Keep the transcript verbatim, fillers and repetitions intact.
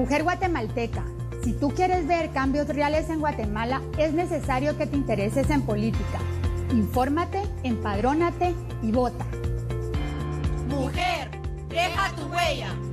Mujer guatemalteca, si tú quieres ver cambios reales en Guatemala, es necesario que te intereses en política. Infórmate, empadrónate y vota. Mujer, deja tu huella.